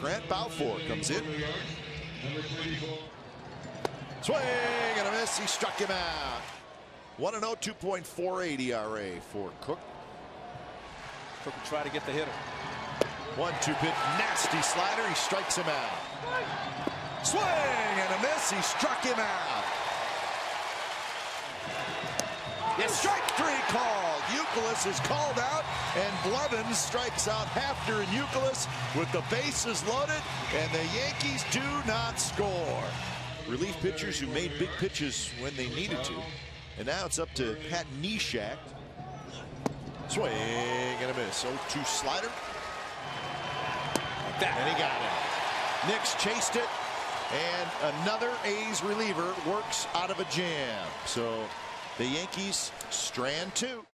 Grant Balfour comes in. Swing and a miss. He struck him out. 1-0, 2.48 ERA for Cook. Cook will try to get the hitter. 1-2 pitch, nasty slider. He strikes him out. Swing and a miss. He struck him out. Yes, strike three called. Youkilis is called out, and Blevins strikes out Hafner and Youkilis with the bases loaded, and the Yankees do not score. Relief pitchers who made big pitches when they needed to, and now it's up to Pat Neshek. Swing and a miss. 0-2 slider. And he got it. Nix chased it, and another A's reliever works out of a jam. So the Yankees strand 2.